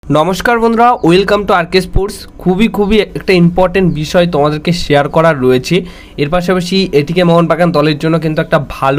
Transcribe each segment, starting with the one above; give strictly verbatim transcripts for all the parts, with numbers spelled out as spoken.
নমস্কার বন্ধুরা, welcome to আরকে sports. খুবই খুবই একটা ইম্পর্টেন্ট বিষয় তোমাদেরকে শেয়ার করার রয়েছে। এর পাশাপাশি এটিকে মোহনবাগান দলের জন্য কিন্তু একটা ভালো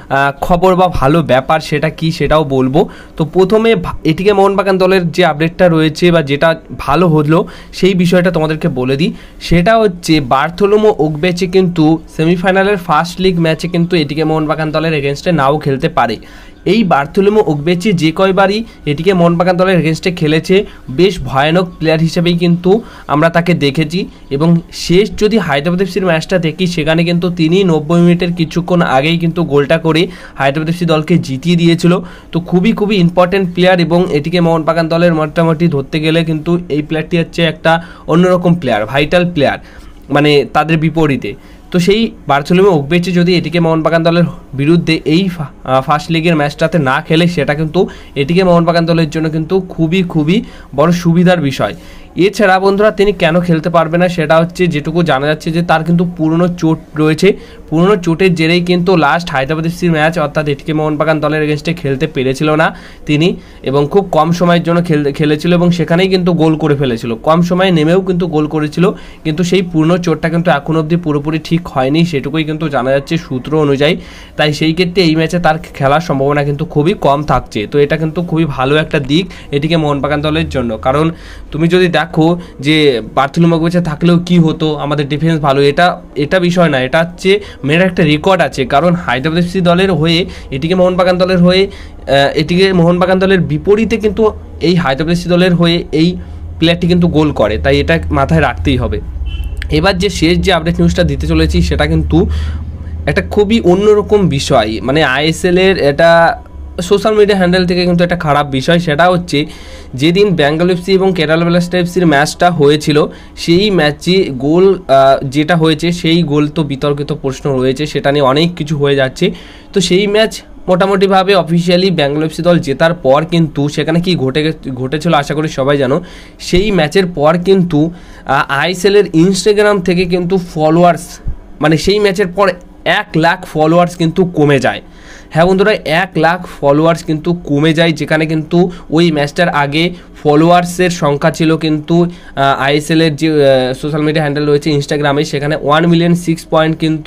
খবর বা ভালো ব্যাপার, সেটা কি সেটাও বলবো। তো প্রথমে এটিকে মোহনবাগান দলের যে আপডেটটা রয়েছে বা যেটা ভালো হলো সেই বিষয়টা তোমাদেরকে বলে দিই। সেটা হচ্ছে বার্থোলোমো ওগবেচে কিন্তু সেমিফাইনালের ফার্স্ট লিগ ম্যাচে কিন্তু এটিকে মোহনবাগান দলের এগেনস্টে নাও খেলতে পারে। এই বার্থোলোমো ওগবেচে যে কয়বারই এটিকে মোহনবাগান দলের এগেনস্টে খেলেছে বেশ ভয়ানক প্লেয়ার হিসেবেই কিন্তু আমরা তাকে দেখেছি। এবং শেষ যদি হায়দ্রাবাদ এফসির ম্যাচটা দেখি, সেখানে কিন্তু তিনি নব্বই মিনিটের কিছুক্ষণ আগেই কিন্তু গোলটা করে হায়দ্রাবাদ এফসি দলকে জিতিয়ে দিয়েছিল। তো খুবই খুবই ইম্পর্টেন্ট প্লেয়ার এবং এটিকে মোহনবাগান দলের মোটামুটি ধরতে গেলে কিন্তু এই প্লেয়ারটি হচ্ছে একটা অন্যরকম প্লেয়ার, ভাইটাল প্লেয়ার, মানে তাদের বিপরীতে। তো সেই বার্থোলোমো ওগবেচে যদি এটিকে মোহনবাগান দলের বিরুদ্ধে এই ফার্স্ট লিগের ম্যাচটাতে না খেলে, সেটা কিন্তু এটিকে মোহনবাগান দলের জন্য কিন্তু খুবই খুবই বড় সুবিধার বিষয়। এছাড়া বন্ধুরা তিনি কেন খেলতে পারবে না, সেটা হচ্ছে যেটুকু জানা যাচ্ছে যে তার কিন্তু পুরনো চোট রয়েছে। পুরনো চোটের জেরেই কিন্তু লাস্ট হায়দ্রাবাদ এফসির ম্যাচ অর্থাৎ এটিকে মোহনবাগান দলের এগেনস্টে খেলতে পেরেছিল না তিনি, এবং খুব কম সময়ের জন্য খেল খেলেছিল এবং সেখানেই কিন্তু গোল করে ফেলেছিল। কম সময়ে নেমেও কিন্তু গোল করেছিল, কিন্তু সেই পুরনো চোটটা কিন্তু এখন অবধি পুরোপুরি ঠিক হয়নি, সেটুকুই কিন্তু জানা যাচ্ছে সূত্র অনুযায়ী। তাই সেই ক্ষেত্রে এই ম্যাচে তার খেলার সম্ভাবনা কিন্তু খুবই কম থাকছে। তো এটা কিন্তু খুবই ভালো একটা দিক এটিকে মোহনবাগান দলের জন্য। কারণ তুমি যদি দেখো যে বার্থোলোমো ওগবেচে থাকলেও কি হতো, আমাদের ডিফেন্স ভালো, এটা এটা বিষয় না, এটা হচ্ছে মেয়ের একটা রেকর্ড আছে। কারণ হায়দ্রাবাদ এফসি দলের হয়ে এটিকে মোহনবাগান দলের হয়ে এটিকে মোহনবাগান দলের বিপরীতে কিন্তু এই হায়দ্রাবাদ এফসি দলের হয়ে এই প্লেয়ারটি কিন্তু গোল করে, তাই এটা মাথায় রাখতেই হবে। এবার যে শেষ যে আপডেট নিউজটা দিতে চলেছি সেটা কিন্তু একটা খুবই অন্যরকম বিষয়, মানে আইএসএল এর এটা সোশ্যাল মিডিয়া হ্যান্ডেল থেকে কিন্তু একটা খারাপ বিষয়। সেটা হচ্ছে যেদিন বেঙ্গল এফসি এবং কেরালা ব্লাস্টার এফসির ম্যাচটা হয়েছিল, সেই ম্যাচে গোল যেটা হয়েছে সেই গোল তো বিতর্কিত প্রশ্ন রয়েছে, সেটা নিয়ে অনেক কিছু হয়ে যাচ্ছে। তো সেই ম্যাচ মোটামুটিভাবে অফিসিয়ালি বেঙ্গল এফসি দল জেতার পর কিন্তু সেখানে কি ঘটে ঘটেছিল আশা করি সবাই জানো। সেই ম্যাচের পর কিন্তু আইএসএলের ইনস্টাগ্রাম থেকে কিন্তু ফলোয়ার্স, মানে সেই ম্যাচের পর এক লাখ ফলোয়ার্স কিন্তু কমে যায়। হ্যাঁ বন্ধুরা, এক লাখ ফলোয়ার্স কিন্তু কমে যায়, যেখানে কিন্তু ওই ম্যাচটার আগে ফলোয়ার্সের সংখ্যা ছিল কিন্তু আইএসএলের যে সোশ্যাল মিডিয়া হ্যান্ডেল রয়েছে ইনস্টাগ্রামে, সেখানে ওয়ান মিলিয়ন সিক্স পয়েন্ট কিন্তু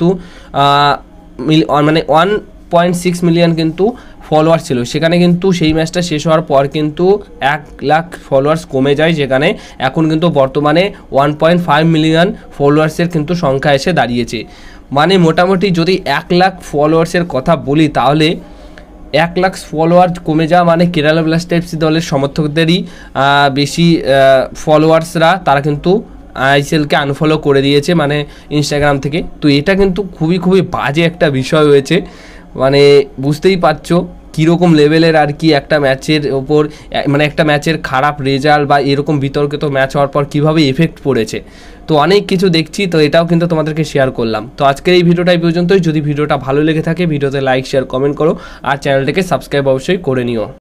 মানে ওয়ান পয়েন্ট সিক্স মিলিয়ন কিন্তু ফলোয়ার্স ছিল। সেখানে কিন্তু সেই ম্যাচটা শেষ হওয়ার পর কিন্তু এক লাখ ফলোয়ার্স কমে যায়, যেখানে এখন কিন্তু বর্তমানে ওয়ান পয়েন্ট ফাইভ মিলিয়ন ফলোয়ার্সের কিন্তু সংখ্যা এসে দাঁড়িয়েছে। মানে মোটামুটি যদি এক লাখ ফলোয়ার্সের কথা বলি, তাহলে এক লাখ ফলোয়ার কমে যাওয়া মানে কেরালা ব্লাস্টার এফসি দলের সমর্থকদেরই বেশি ফলোয়ার্সরা তারা কিন্তু আইএসএলকে আনফলো করে দিয়েছে, মানে ইনস্টাগ্রাম থেকে। তো এটা কিন্তু খুবই খুবই বাজে একটা বিষয় হয়েছে, মানে বুঝতেই পারছো কীরকম লেভেলের আর কি একটা ম্যাচের ওপর, মানে একটা ম্যাচের খারাপ রেজাল্ট বা এরকম বিতর্কিত ম্যাচ হওয়ার পর কীভাবে এফেক্ট পড়েছে। তো অনেক কিছু দেখছি, তো এটাও কিন্তু তোমাদেরকে শেয়ার করলাম। তো আজকের এই ভিডিওটাই পর্যন্তই। যদি ভিডিওটা ভালো লেগে থাকে ভিডিওতে লাইক শেয়ার কমেন্ট করো, আর চ্যানেলটাকে সাবস্ক্রাইব অবশ্যই করে নিও।